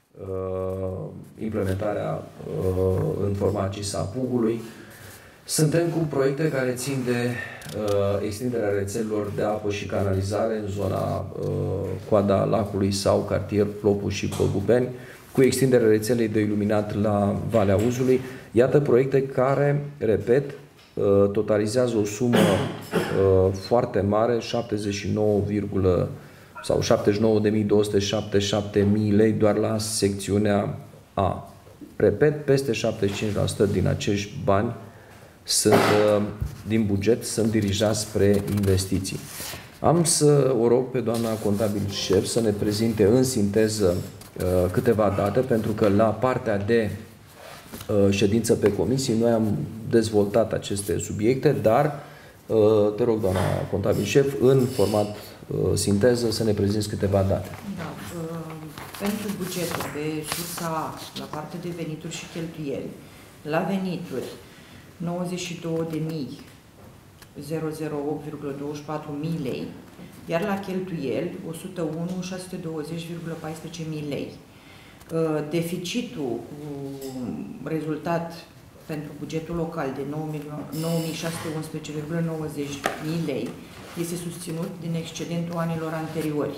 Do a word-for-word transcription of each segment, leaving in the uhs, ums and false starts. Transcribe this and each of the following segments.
implementarea în format C I S A Pugului. Suntem cu proiecte care țin de extinderea rețelelor de apă și canalizare în zona coada lacului sau cartier Plopu și Păgubeni, cu extinderea rețelei de iluminat la Valea Uzului. Iată proiecte care, repet, totalizează o sumă foarte mare, șaptezeci și nouă, sau șaptezeci și nouă de mii două sute șaptezeci și șapte de lei doar la secțiunea A. Repet, peste șaptezeci și cinci la sută din acești bani sunt, din buget sunt dirijați spre investiții. Am să o rog pe doamna contabil șef să ne prezinte în sinteză câteva date, pentru că la partea de ședință pe comisii noi am dezvoltat aceste subiecte, dar te rog, doamna contabil șef, în format sinteză să ne prezinți câteva date. Da, pentru bugetul de sursa A, la partea de venituri și cheltuieli, la venituri nouăzeci și două de mii opt virgulă douăzeci și patru mii lei, iar la cheltuieli o sută unu mii șase sute douăzeci virgulă paisprezece mii lei. Deficitul rezultat pentru bugetul local de nouă mii șase sute unsprezece virgulă nouăzeci mii lei este susținut din excedentul anilor anteriori.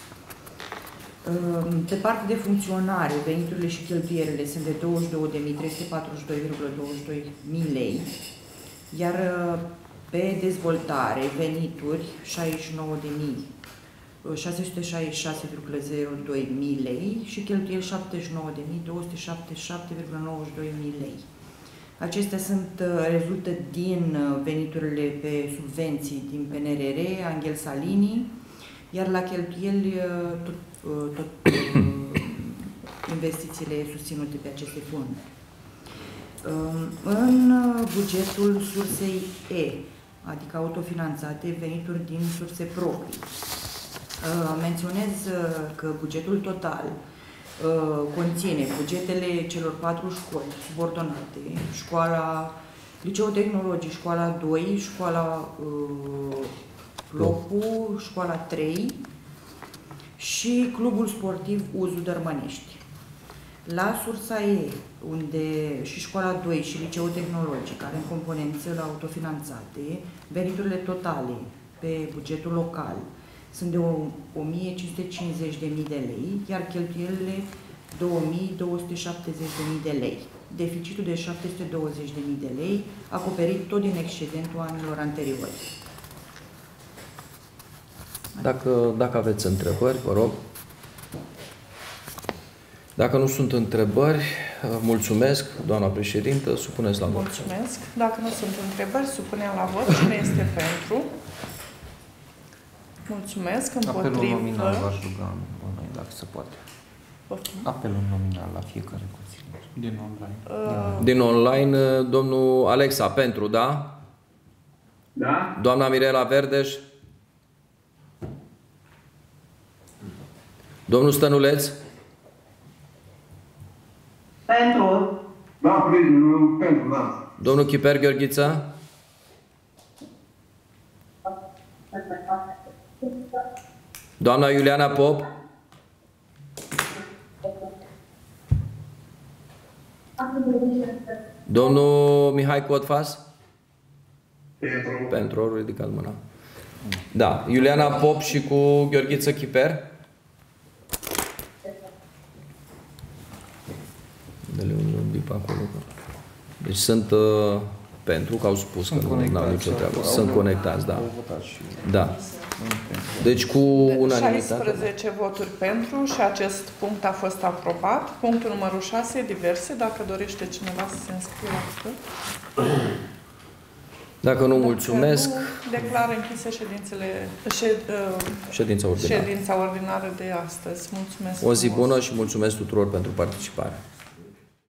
Pe partea de funcționare, veniturile și cheltuielile sunt de douăzeci și două de mii trei sute patruzeci și doi virgulă douăzeci și doi mii lei, iar pe dezvoltare, venituri șaizeci și nouă de mii șase sute șaizeci și șase virgulă zero doi mii lei și cheltuieli șaptezeci și nouă de mii două sute șaptezeci și șapte virgulă nouăzeci și doi mii lei. Acestea sunt, rezultă din veniturile pe subvenții din P N R R, Anghel Salini, iar la cheltuieli tot, tot investițiile susținute pe aceste fonduri. În bugetul sursei E, adică autofinanțate, venituri din surse proprii, menționez că bugetul total conține bugetele celor patru școli subordonate, școala, Liceul Tehnologic, școala doi, școala Plopu, școala trei și clubul sportiv Uzu Dărmănești. La sursa E, unde și școala doi și Liceul Tehnologic, care în componență la autofinanțate, veniturile totale pe bugetul local sunt de o mie cinci sute cincizeci de mii de lei, iar cheltuielile două mii două sute șaptezeci de mii de lei. Deficitul de șapte sute douăzeci de mii de lei, acoperit tot din excedentul anilor anteriori. Dacă, dacă aveți întrebări, vă rog. Dacă nu sunt întrebări, mulțumesc, doamna președintă, supuneți la vot. Mulțumesc. Dacă nu sunt întrebări, supunem la vot. Cine este pentru? Mulțumesc. Împotrivă. Apelul nominal v-aș ruga, dacă se poate. Apelul nominal la fiecare consilier. Din online. Uh... Din online, domnul Alexa, pentru, da? Da. Doamna Mirela Verdeș? Domnul Stănuleț? Pentru. Da, pentru, da. Domnul Chiper Gheorghiță? Doamna Iuliana Pop? Domnul Mihai Cotfas? Pentru. Pentru, ridicat mâna. Da, Iuliana Pop și cu Gheorghiță Chiper? Dă-le un bip acolo. Deci sunt uh, pentru, că au spus sunt că nu au nicio treabă. Sunt conectați, da. Da. Deci cu unanimitate. șaisprezece voturi pentru și acest punct a fost aprobat. Punctul numărul șase, diverse. Dacă dorește cineva să se înscrie la vot. Dacă nu, mulțumesc. Nu, declar închise ședințele, șed, ședința, ordinară. ședința ordinară de astăzi. Mulțumesc. O zi bună și mulțumesc tuturor pentru participare.